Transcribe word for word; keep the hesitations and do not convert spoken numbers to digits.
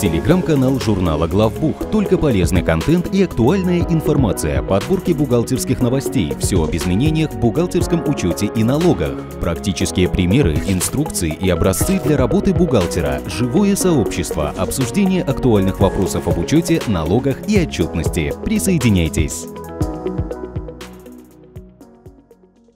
Телеграм-канал журнала «Главбух». Только полезный контент и актуальная информация, подборки бухгалтерских новостей, все об изменениях в бухгалтерском учете и налогах, практические примеры, инструкции и образцы для работы бухгалтера, живое сообщество, обсуждение актуальных вопросов об учете, налогах и отчетности. Присоединяйтесь!